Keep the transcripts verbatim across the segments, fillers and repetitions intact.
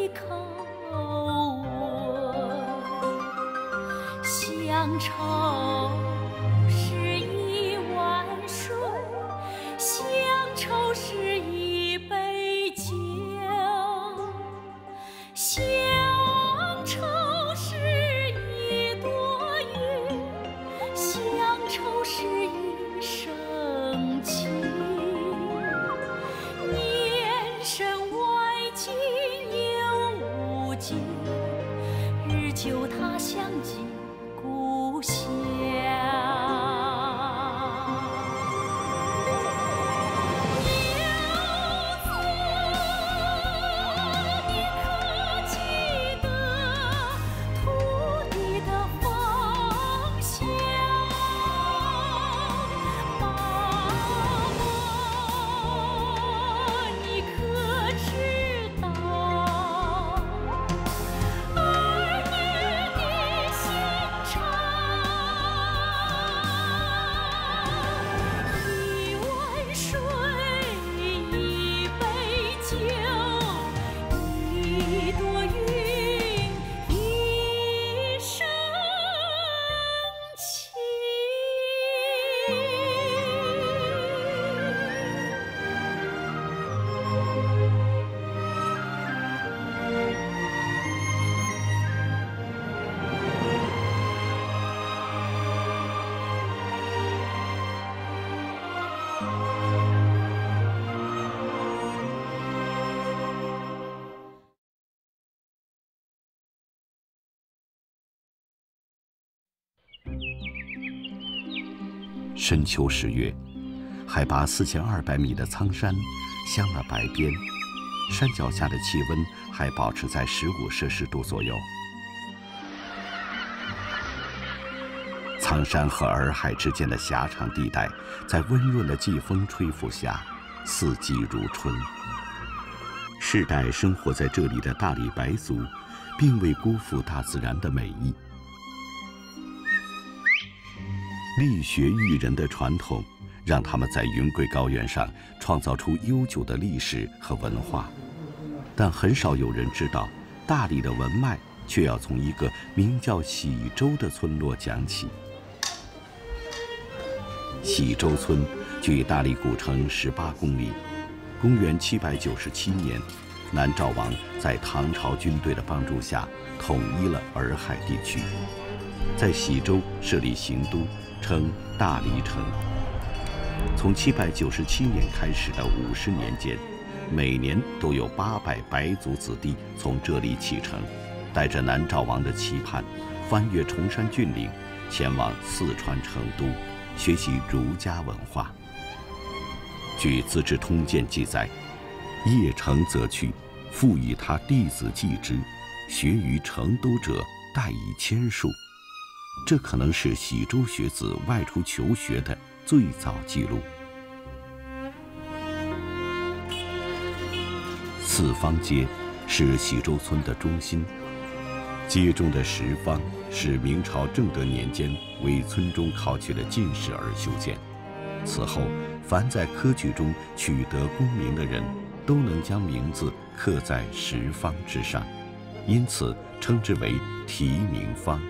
口吻，乡愁是一碗水，乡愁是一杯酒，乡愁是一朵云，乡愁是一生情。年深外境又无尽，日久他乡近故乡。 深秋十月，海拔四千二百米的苍山镶了白边，山脚下的气温还保持在十五摄氏度左右。苍山和洱海之间的狭长地带，在温润的季风吹拂下，四季如春。世代生活在这里的大理白族，并未辜负大自然的美意。力学育人的传统，让他们在云贵高原上创造出悠久的历史和文化。但很少有人知道，大理的文脉却要从一个名叫喜洲的村落讲起。喜洲村距大理古城十八公里。公元七百九十七年，南诏王在唐朝军队的帮助下，统一了洱海地区，在喜洲设立行都，称大理城。从七百九十七年开始的五十年间，每年都有八百白族子弟从这里启程，带着南诏王的期盼，翻越崇山峻岭，前往四川成都，学习儒家文化。据《资治通鉴》记载，业成则去，复以他弟子继之，学于成都者，殆以千数。这可能是喜洲学子外出求学的最早记录。四方街是喜洲村的中心，街中的石方是明朝正德年间为村中考取了进士而修建。此后，凡在科举中取得功名的人，都能将名字刻在石方之上，因此称之为题名方。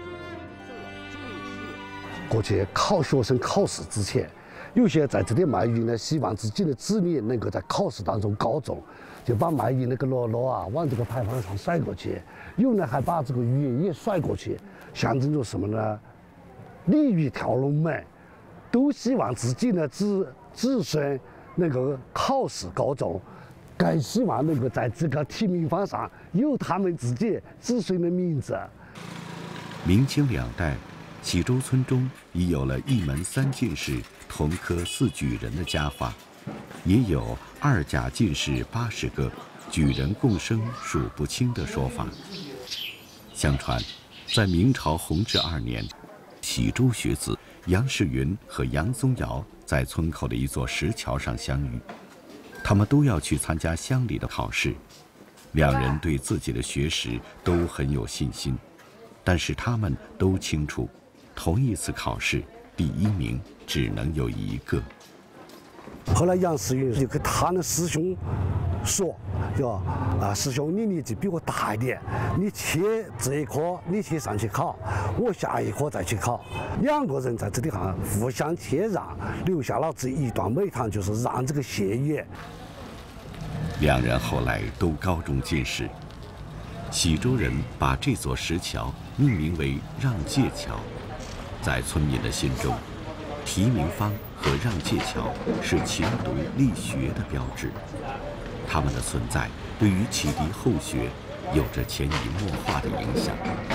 过去考学生考试之前，有些在这里卖鱼呢，希望自己的子女能够在考试当中高中，就把卖鱼那个箩箩啊往这个牌坊上甩过去，有呢还把这个鱼也甩过去，象征着什么呢？鲤鱼跳龙门，都希望自己的子子孙能够考试高中，更希望能够在这个题名方上有他们自己子孙的名字。 明清两代，喜洲村中已有了一门三进士、同科四举人的家法，也有二甲进士八十个，举人共生数不清的说法。相传，在明朝弘治二年，喜洲学子杨士云和杨宗尧在村口的一座石桥上相遇，他们都要去参加乡里的考试，两人对自己的学识都很有信心，但是他们都清楚，同一次考试，第一名只能有一个。 后来杨士云就跟他的师兄说：“ 就啊，师兄你年纪比我大一点，你切这一科你去上去考，我下一科再去考，两个人在这里上互相谦让，留下了这一段美谈，就是让这个谢业。 两人后来都高中进士，喜洲人把这座石桥命名为让界桥，在村民的心中，提名坊和让界桥是勤读力学的标志。他们的存在对于启迪后学有着潜移默化的影响。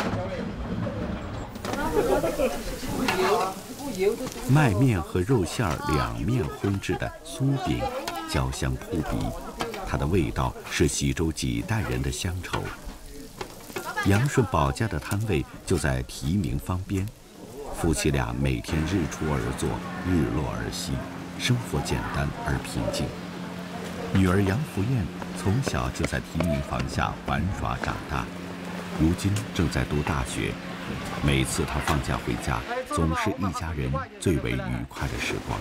麦面和肉馅儿两面荤制的酥饼，焦香扑鼻，它的味道是喜洲几代人的乡愁。杨顺宝家的摊位就在提名坊边，夫妻俩每天日出而作，日落而息，生活简单而平静。女儿杨福燕从小就在提名坊下玩耍长大，如今正在读大学。每次她放假回家，总是一家人最为愉快的时光。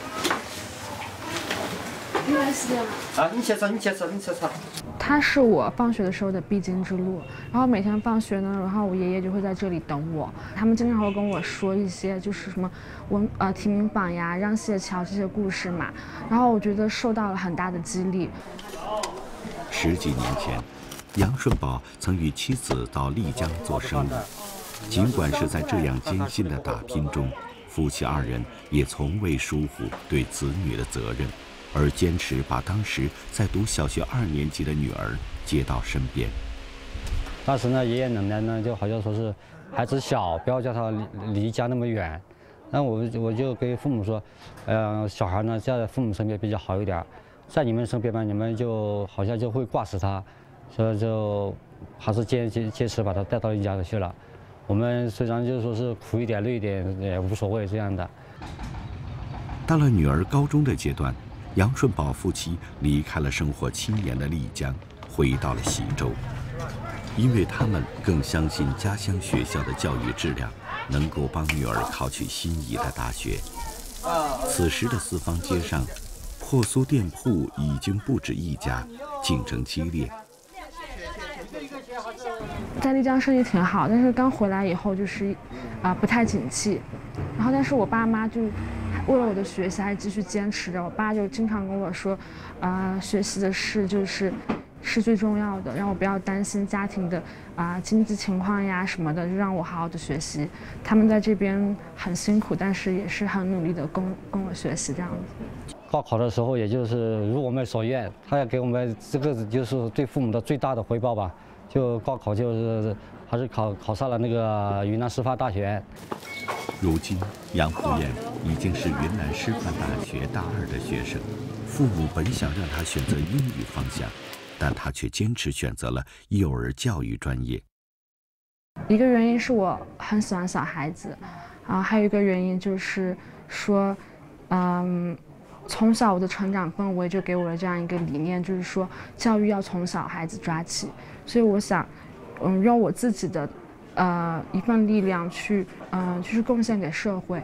啊，你先吃，你先吃，你先吃。 它是我放学的时候的必经之路，然后每天放学呢，然后我爷爷就会在这里等我。他们经常会跟我说一些就是什么文呃提名坊呀、让谢桥这些故事嘛，然后我觉得受到了很大的激励。 十几年前，杨顺宝曾与妻子到丽江做生意，尽管是在这样艰辛的打拼中，夫妻二人也从未疏忽对子女的责任。而坚持把当时在读小学二年级的女儿接到身边。 当时呢，爷爷奶奶呢就好像说是孩子小，不要叫他离离家那么远。那我我就跟父母说，呃，小孩呢在父母身边比较好一点，在你们身边嘛，你们就好像就会挂死他，所以就还是坚坚坚持把他带到一家去了。我们虽然就说是苦一点累一点也无所谓这样的。 到了女儿高中的阶段，杨顺宝夫妻离开了生活七年的丽江，回到了喜洲，因为他们更相信家乡学校的教育质量能够帮女儿考取心仪的大学。此时的四方街上，破酥店铺已经不止一家，竞争激烈。 在丽江生意挺好，但是刚回来以后就是啊、呃、不太景气，然后但是我爸妈就为了我的学习还继续坚持着。我爸就经常跟我说，啊、呃、学习的事就是是最重要的，让我不要担心家庭的啊、呃、经济情况呀什么的，就让我好好的学习。他们在这边很辛苦，但是也是很努力的供供我学习这样子。 高考的时候，也就是如我们所愿，他要给我们这个就是对父母的最大的回报吧。就高考就是还是考考上了那个云南师范大学。 如今，杨福燕已经是云南师范大学大二的学生。父母本想让她选择英语方向，但她却坚持选择了幼儿教育专业。 一个原因是我很喜欢小孩子，啊，还有一个原因就是说，嗯，从小我的成长氛围就给我了这样一个理念，就是说教育要从小孩子抓起。所以我想，嗯，用我自己的，呃，一份力量去，嗯、呃，就是贡献给社会。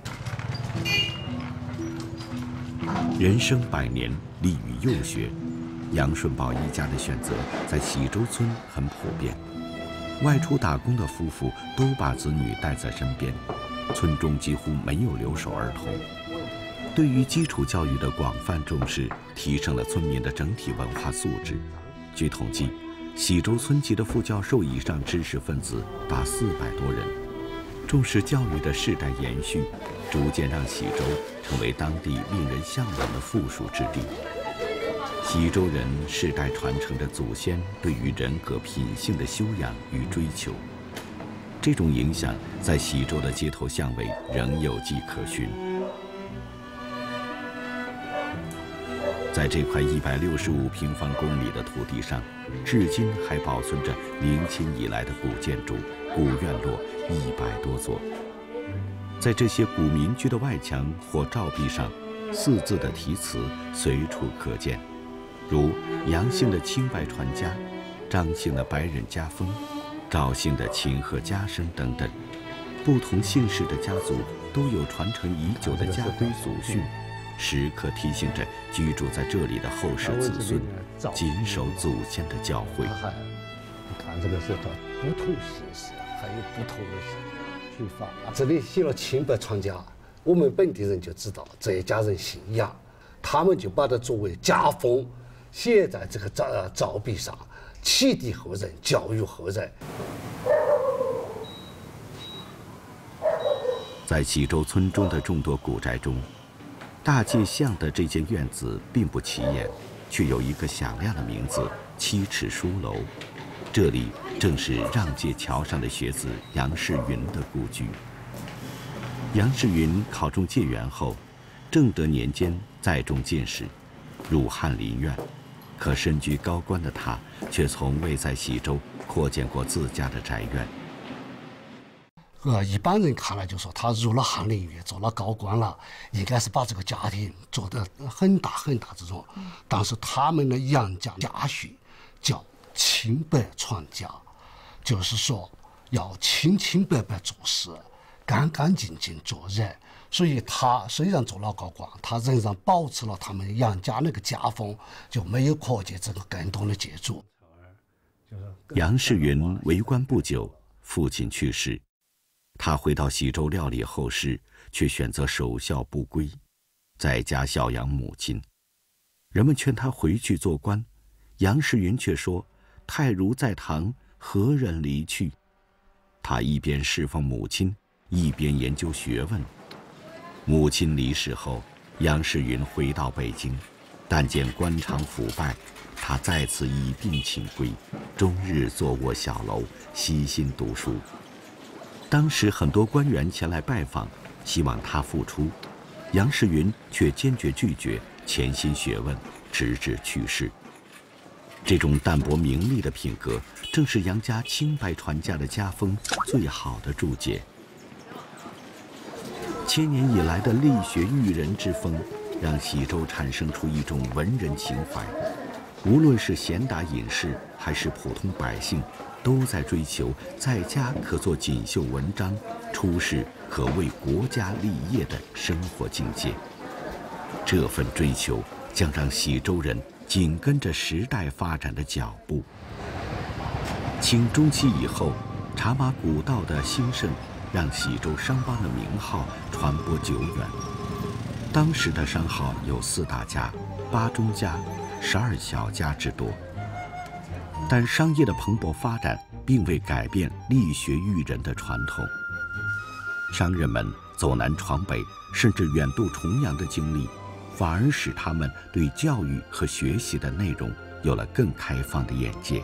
人生百年，立于幼学。杨顺宝一家的选择在喜洲村很普遍，外出打工的夫妇都把子女带在身边，村中几乎没有留守儿童。对于基础教育的广泛重视，提升了村民的整体文化素质。据统计，喜洲村级的副教授以上知识分子达四百多人。重视教育的世代延续，逐渐让喜洲成为当地令人向往的富庶之地。喜洲人世代传承着祖先对于人格品性的修养与追求，这种影响在喜洲的街头巷尾仍有迹可循。在这块一百六十五平方公里的土地上，至今还保存着明清以来的古建筑、古院落一百多座。在这些古民居的外墙或照壁上，四字的题词随处可见，如杨姓的清外传家、张姓的白忍家风、赵姓的秦贺家声等等。不同姓氏的家族都有传承已久的家规祖训， 时刻提醒着居住在这里的后世子孙，谨守祖先的教诲。 你看这个是叫不同形式，还有不同的写法。这里写了清白传家，我们本地人就知道这一家人姓杨，他们就把它作为家风写在这个照照壁上，启迪后人，教育后人。 在喜洲村中的众多古宅中，大界巷的这间院子并不起眼，却有一个响亮的名字——七尺书楼。这里正是让界桥上的学子杨世云的故居。杨世云考中解元后，正德年间再中进士，入翰林院。可身居高官的他，却从未在喜洲扩建过自家的宅院。 呃，一般人看来就说他入了翰林院，做了高官了，应该是把这个家庭做得很大很大这种。但是他们的杨家家训叫清白传家，就是说要清清白白做事，干干净净做人。所以他虽然做了高官，他仍然保持了他们杨家那个家风，就没有扩建这个更多的建筑。 杨世云为官不久，父亲去世。他回到喜洲料理后事，却选择守孝不归，在家孝养母亲。人们劝他回去做官，杨世云却说：“太儒在堂，何人离去？”他一边侍奉母亲，一边研究学问。母亲离世后，杨世云回到北京，但见官场腐败，他再次以病请归，终日坐卧小楼，悉心读书。当时很多官员前来拜访，希望他复出，杨世云却坚决拒绝，潜心学问，直至去世。这种淡泊名利的品格，正是杨家清白传家的家风最好的注解。千年以来的力学育人之风，让喜洲产生出一种文人情怀。无论是闲达隐士，还是普通百姓，都在追求在家可做锦绣文章，出世可为国家立业的生活境界。这份追求将让喜洲人紧跟着时代发展的脚步。清中期以后，茶马古道的兴盛，让喜洲商帮的名号传播久远。当时的商号有四大家、八中家、十二小家之多。但商业的蓬勃发展并未改变力学育人的传统。商人们走南闯北，甚至远渡重洋的经历，反而使他们对教育和学习的内容有了更开放的眼界。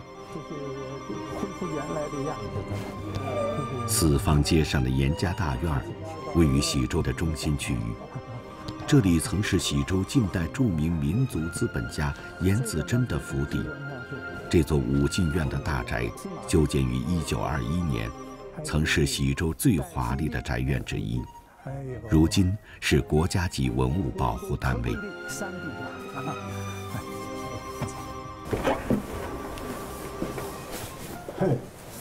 四方街上的严家大院位于喜洲的中心区域，这里曾是喜洲近代著名民族资本家严子珍的府邸。这座五进院的大宅修建于一九二一年，曾是喜洲最华丽的宅院之一，如今是国家级文物保护单位。 哎，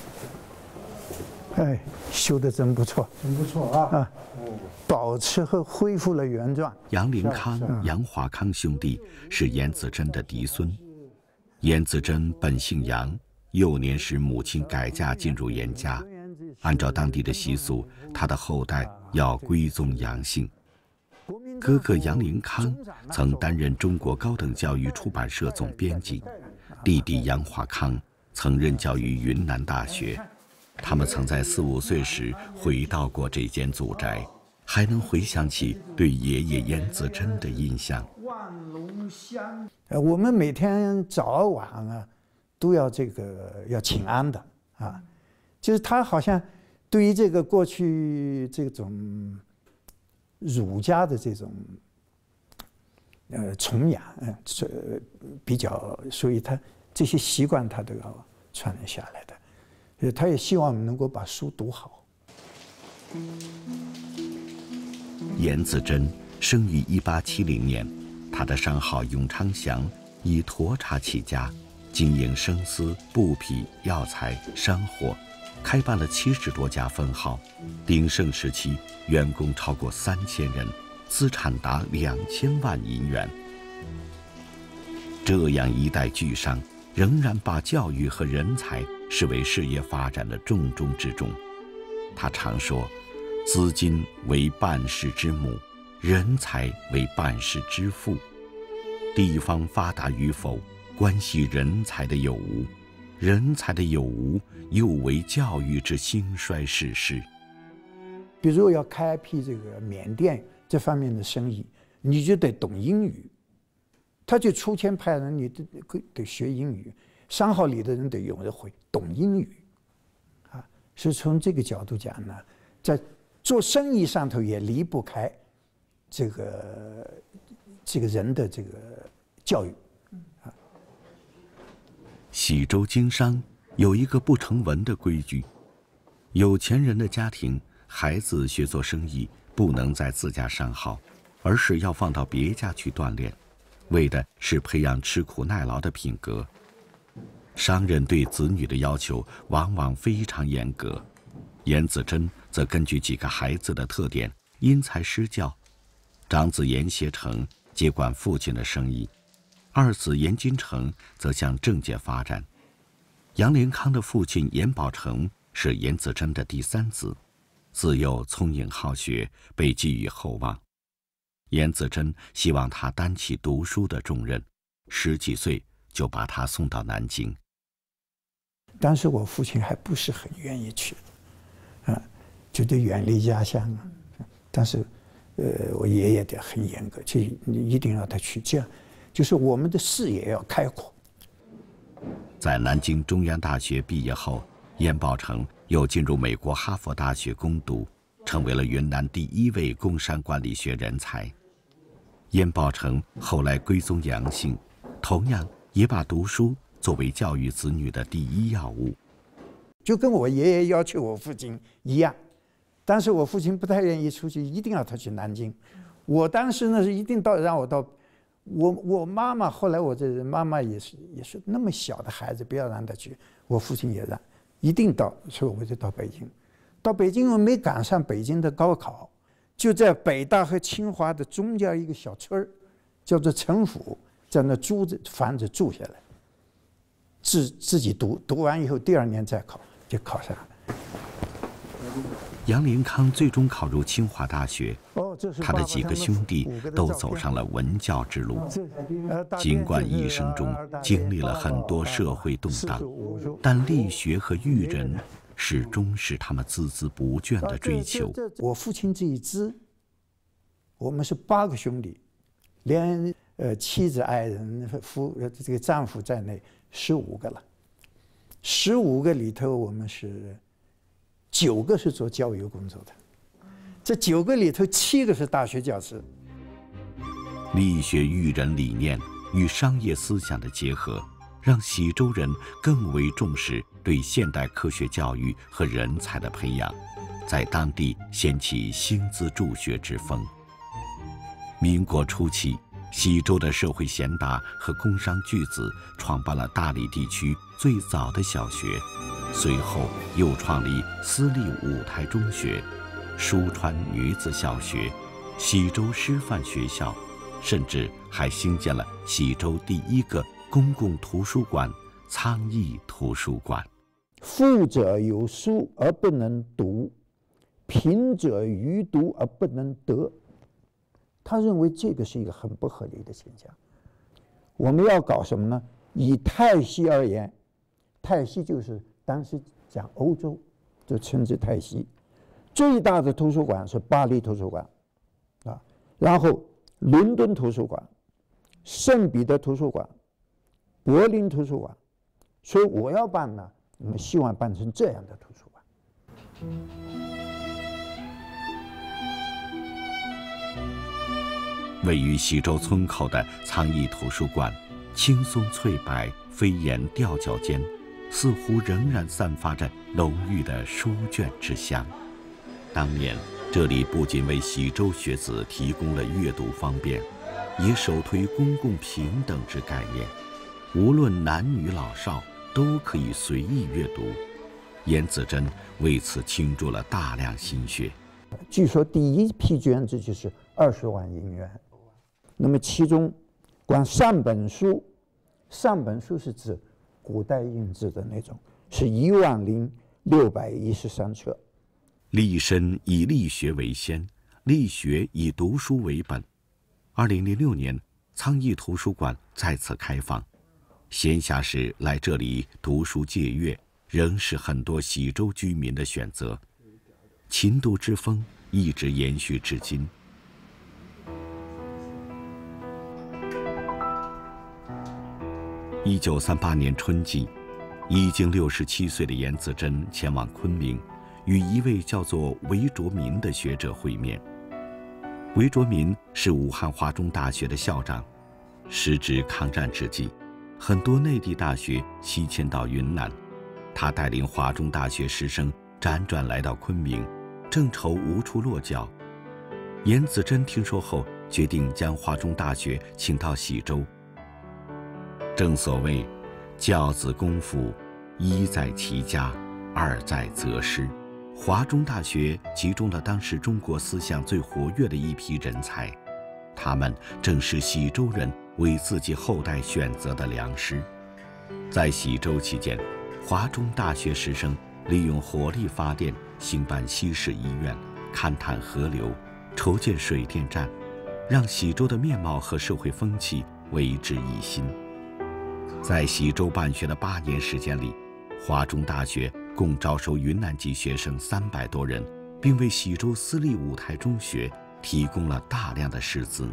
哎，修得真不错， 真不错啊！ 啊，保持和恢复了原状。 杨林康、杨华康兄弟是严子珍的嫡孙。严子珍本姓杨，幼年时母亲改嫁进入严家，按照当地的习俗，他的后代要归宗杨姓。哥哥杨林康曾担任中国高等教育出版社总编辑，弟弟杨华康曾任教于云南大学。他们曾在四五岁时回到过这间祖宅，还能回想起对爷爷严子珍的印象。 呃，我们每天早晚啊，都要这个要请安的啊，就是他好像对于这个过去这种儒家的这种呃崇仰，嗯，这比较，所以他这些习惯他都要传承下来的。呃，他也希望我们能够把书读好。 严子珍生于一八七零年。他的商号永昌祥以沱茶起家，经营生丝、布匹、药材、山货，开办了七十多家分号。鼎盛时期，员工超过三千人， 资产达两千万银元。这样一代巨商，仍然把教育和人才视为事业发展的重中之重。他常说：“资金为办事之母，人才为办事之父。地方发达与否，关系人才的有无；人才的有无，又为教育之兴衰逝世。” 比如要开辟这个缅甸这方面的生意，你就得懂英语。他就出钱派人，你得得学英语。商号里的人得有人会懂英语，啊，是从这个角度讲呢，在做生意上头也离不开这个这个人的这个教育，啊。 喜洲经商有一个不成文的规矩：有钱人的家庭，孩子学做生意不能在自家上好，而是要放到别家去锻炼。为的是培养吃苦耐劳的品格。商人对子女的要求往往非常严格。严子珍则根据几个孩子的特点因材施教。长子严协成接管父亲的生意，二子严金城则向政界发展。杨连康的父亲严宝成是严子珍的第三子，自幼聪颖好学，被寄予厚望。严子珍希望他担起读书的重任，十几岁就把他送到南京。 当时我父亲还不是很愿意去，啊，觉得远离家乡啊。但是，呃，我爷爷的很严格，就你一定让他去，这样就是我们的视野要开阔。 在南京中央大学毕业后，严宝成又进入美国哈佛大学攻读，成为了云南第一位工商管理学人才。严宝成后来归宗杨姓，同样也把读书作为教育子女的第一要务。 就跟我爷爷要求我父亲一样，但是我父亲不太愿意出去，一定要他去南京。我当时呢是一定到让我到，我我妈妈后来我这妈妈也是也是那么小的孩子，不要让他去，我父亲也让，一定到，所以我就到北京。到北京我没赶上北京的高考，就在北大和清华的中间一个小村儿，叫做陈府，在那租着房子住下来，自自己读，读完以后第二年再考，就考上了。 杨连康最终考入清华大学，他的几个兄弟都走上了文教之路。尽管一生中经历了很多社会动荡，但力学和育人始终是他们孜孜不倦的追求。 我父亲这一支，我们是八个兄弟，连呃妻子、爱人、夫这个丈夫在内，十五个了。十五个里头，我们是九个是做教育工作的，这九个里头七个是大学教师。 力学育人理念与商业思想的结合，让喜洲人更为重视对现代科学教育和人才的培养，在当地掀起兴资助学之风。民国初期，喜洲的社会贤达和工商巨子创办了大理地区最早的小学，随后又创立私立五台中学、书川女子小学、喜洲师范学校，甚至还兴建了喜洲第一个公共图书馆——苍义图书馆。 富者有书而不能读，贫者愚读而不能得。他认为这个是一个很不合理的现象。我们要搞什么呢？以泰西而言，泰西就是当时讲欧洲，就称之泰西。最大的图书馆是巴黎图书馆，啊，然后伦敦图书馆、圣彼得图书馆、柏林图书馆。所以我要办呢，我们希望办成这样的图书馆。 位于喜洲村口的苍义图书馆，青松翠柏，飞檐吊脚间，似乎仍然散发着浓郁的书卷之香。当年，这里不仅为喜洲学子提供了阅读方便，也首推公共平等之概念，无论男女老少都可以随意阅读。严子珍为此倾注了大量心血。 据说第一批卷子就是二十万银元。那么其中，光上本书，上本书是指古代印制的那种，是一万零六百一十三册。 立身以力学为先，力学以读书为本。二零零六年，苍义图书馆再次开放，闲暇时来这里读书借阅，仍是很多喜洲居民的选择。勤读之风一直延续至今。一九三八年春季，已经六十七岁的严子珍前往昆明，与一位叫做韦卓民的学者会面。韦卓民是武汉华中大学的校长，时值抗战之际，很多内地大学西迁到云南，他带领华中大学师生辗转来到昆明，正愁无处落脚。严子珍听说后，决定将华中大学请到喜洲。正所谓，教子功夫，一在其家，二在择师。华中大学集中了当时中国思想最活跃的一批人才，他们正是喜洲人为自己后代选择的良师。在喜洲期间，华中大学师生利用火力发电，兴办西式医院，勘探河流，筹建水电站，让喜洲的面貌和社会风气为之一新。在喜洲办学的八年时间里，华中大学共招收云南籍学生三百多人，并为喜洲私立舞台中学提供了大量的师资。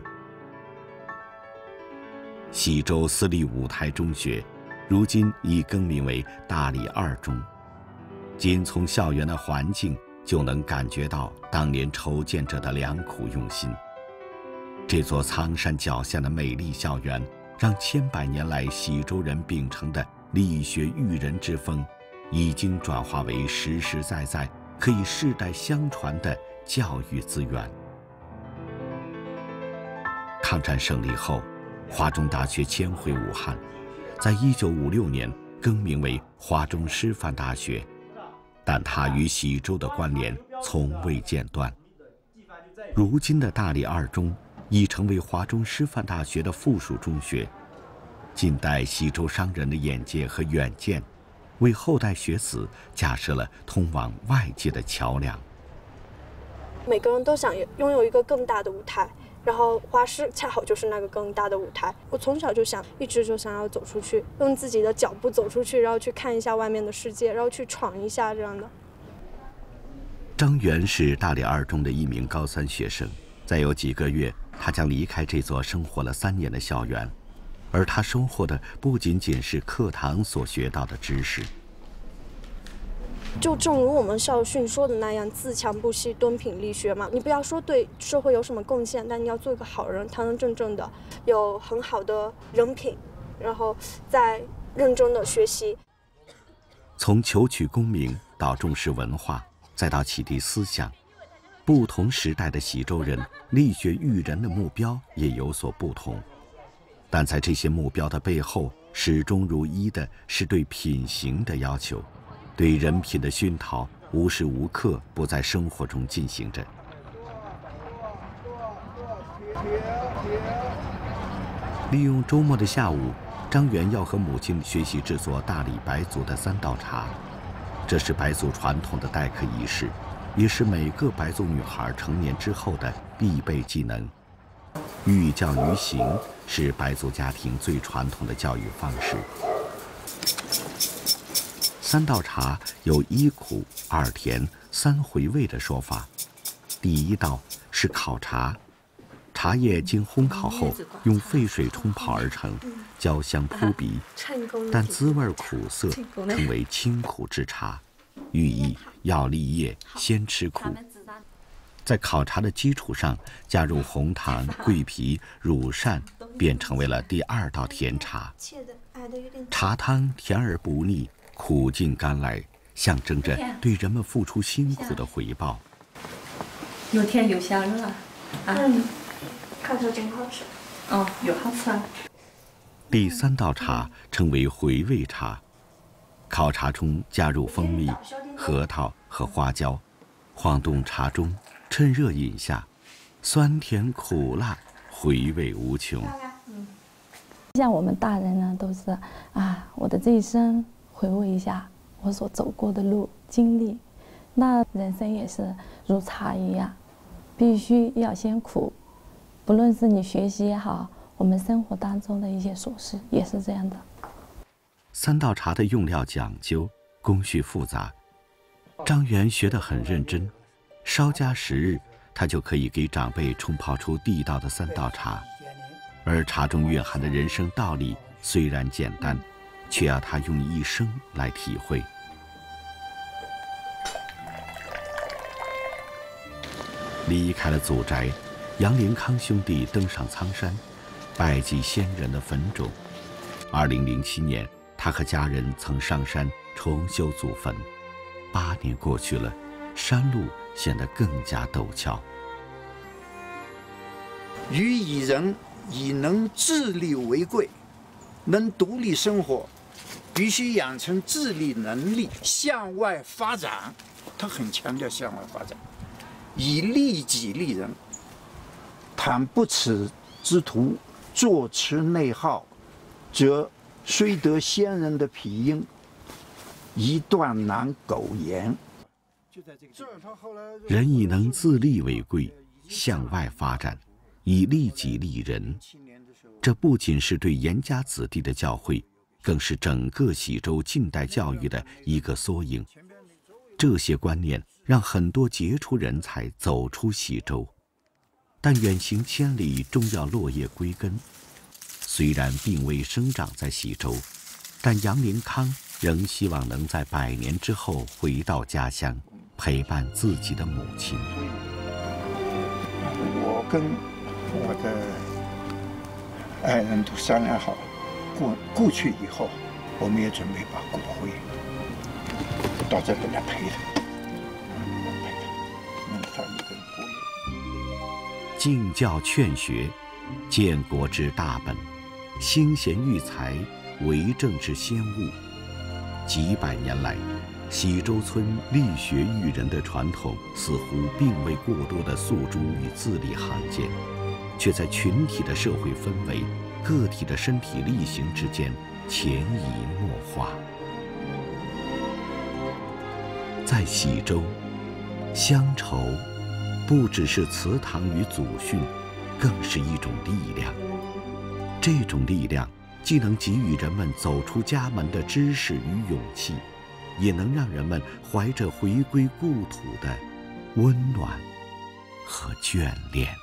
喜洲私立舞台中学如今已更名为大理二中，仅从校园的环境就能感觉到当年筹建者的良苦用心。这座苍山脚下的美丽校园，让千百年来喜洲人秉承的力学育人之风，已经转化为实实在在可以世代相传的教育资源。抗战胜利后，华中大学迁回武汉，在一九五六年更名为华中师范大学，但它与喜洲的关联从未间断。如今的大理二中已成为华中师范大学的附属中学。近代喜洲商人的眼界和远见，为后代学子架设了通往外界的桥梁。 每个人都想拥有一个更大的舞台，然后华师恰好就是那个更大的舞台。我从小就想，一直就想要走出去，用自己的脚步走出去，然后去看一下外面的世界，然后去闯一下这样的。 张元是大理二中的一名高三学生，再有几个月，他将离开这座生活了三年的校园。而他收获的不仅仅是课堂所学到的知识。 就正如我们校训说的那样，自强不息，敦品力学嘛。你不要说对社会有什么贡献，但你要做一个好人，堂堂正正的，有很好的人品，然后再认真的学习。 从求取功名到重视文化，再到启迪思想，不同时代的喜洲人力学育人的目标也有所不同。但在这些目标的背后，始终如一的是对品行的要求，对人品的熏陶无时无刻不在生活中进行着。利用周末的下午，张元要和母亲学习制作大理白族的三道茶，这是白族传统的待客仪式，也是每个白族女孩成年之后的必备技能。寓教于行是白族家庭最传统的教育方式。三道茶有一苦、二甜、三回味的说法。第一道是烤茶，茶叶经烘烤后用沸水冲泡而成，焦香扑鼻，但滋味苦涩，称为清苦之茶，寓意要立业先吃苦。在烤茶的基础上加入红糖、桂皮、乳扇，便成为了第二道甜茶。茶汤甜而不腻，苦尽甘来，象征着对人们付出辛苦的回报。 又甜又香是吧？啊， 嗯，烤茶真好吃。 哦，又好吃啊。 第三道茶称为回味茶，烤茶中加入蜂蜜、核桃和花椒，晃动茶盅，趁热饮下， 酸甜苦辣，回味无穷。 像我们大人呢，都是啊，我的这一生回味一下我所走过的路经历，那人生也是如茶一样，必须要先苦。不论是你学习也好，我们生活当中的一些琐事也是这样的。 三道茶的用料讲究，工序复杂。张元学得很认真，稍加时日，他就可以给长辈冲泡出地道的三道茶。而茶中蕴含的人生道理虽然简单，却要他用一生来体会。离开了祖宅，杨灵康兄弟登上苍山，拜祭先人的坟冢。二零零七年，他和家人曾上山重修祖坟。八年过去了，山路显得更加陡峭。 予以人以能自立为贵，能独立生活，必须养成自立能力，向外发展。他很强调向外发展，以利己利人。倘不耻之徒，坐持内耗，则虽得先人的庇荫，一断难苟延。 人以能自立为贵，向外发展，以利己利人。这不仅是对严家子弟的教诲，更是整个喜洲近代教育的一个缩影。这些观念让很多杰出人才走出喜洲，但远行千里终要落叶归根。虽然并未生长在喜洲，但杨灵康仍希望能在百年之后回到家乡，陪伴自己的母亲。 我跟我的爱人都商量好，过过去以后，我们也准备把骨灰到这里来陪他，陪他，能放一根骨灰。 敬教劝学，建国之大本；兴贤育才，为政之先务。几百年来，喜洲村立学育人的传统似乎并未过多的诉诸于字里行间，却在群体的社会氛围、个体的身体力行之间潜移默化。在喜洲，乡愁不只是祠堂与祖训，更是一种力量。这种力量既能给予人们走出家门的知识与勇气，也能让人们怀着回归故土的温暖和眷恋。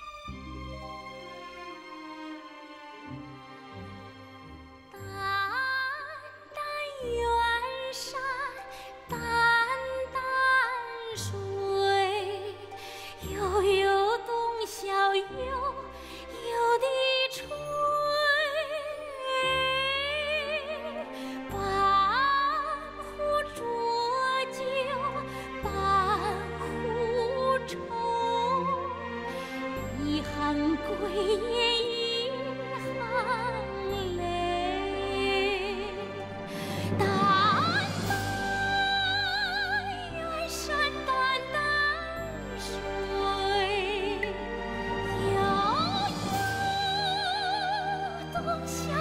小